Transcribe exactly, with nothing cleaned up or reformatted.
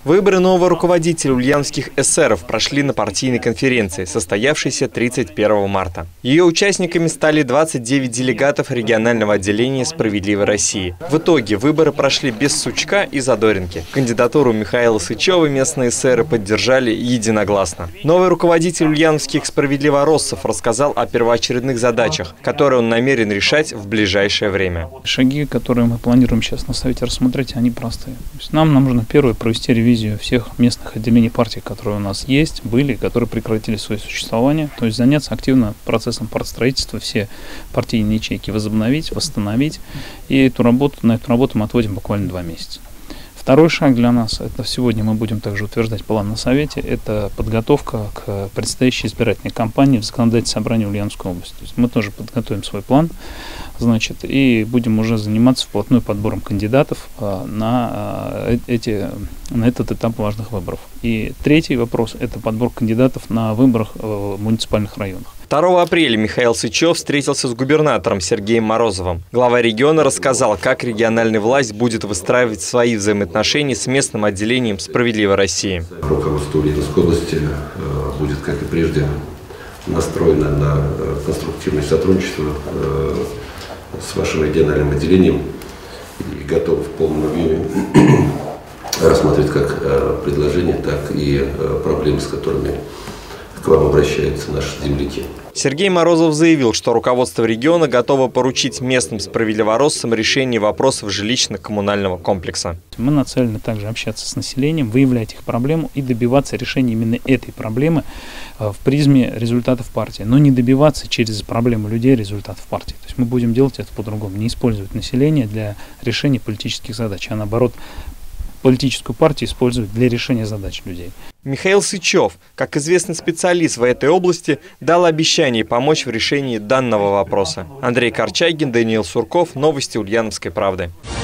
Выборы нового руководителя ульяновских эсеров прошли на партийной конференции, состоявшейся тридцать первого марта. Ее участниками стали двадцать девять делегатов регионального отделения «Справедливой России». В итоге выборы прошли без сучка и задоринки. Кандидатуру Михаила Сычева местные эсеры поддержали единогласно. Новый руководитель ульяновских справедливороссов рассказал о первоочередных задачах, которые он намерен решать в ближайшее время. Шаги, которые мы планируем сейчас на совете рассмотреть, они простые. То есть нам, нам нужно первое провести ревизию всех местных отделений партий, которые у нас есть, были, которые прекратили свое существование. То есть заняться активно процессом партстроительства, все партийные ячейки возобновить, восстановить. И эту работу, на эту работу мы отводим буквально два месяца. Второй шаг для нас, это сегодня мы будем также утверждать план на совете, это подготовка к предстоящей избирательной кампании в законодательном собрании Ульяновской области. То есть мы тоже подготовим свой план, значит, и будем уже заниматься вплотную подбором кандидатов на, эти, на этот этап важных выборов. И третий вопрос – это подбор кандидатов на выборах в муниципальных районах. второго апреля Михаил Сычев встретился с губернатором Сергеем Морозовым. Глава региона рассказал, как региональная власть будет выстраивать свои взаимоотношения с местным отделением «Справедливой России». Руководство Ульяновской области будет, как и прежде, настроено на конструктивное сотрудничество с вашим региональным отделением и готов в полном объеме рассмотреть как предложения, так и проблемы, с которыми к вам обращаются наши земляки. Сергей Морозов заявил, что руководство региона готово поручить местным справедливороссам решение вопросов жилищно-коммунального комплекса. Мы нацелены также общаться с населением, выявлять их проблему и добиваться решения именно этой проблемы в призме результатов партии, но не добиваться через проблему людей результатов партии. То есть мы будем делать это по-другому, не использовать население для решения политических задач, а наоборот политическую партию использовать для решения задач людей. Михаил Сычев, как известный специалист в этой области, дал обещание помочь в решении данного вопроса. Андрей Корчагин, Даниил Сурков. Новости Ульяновской правды.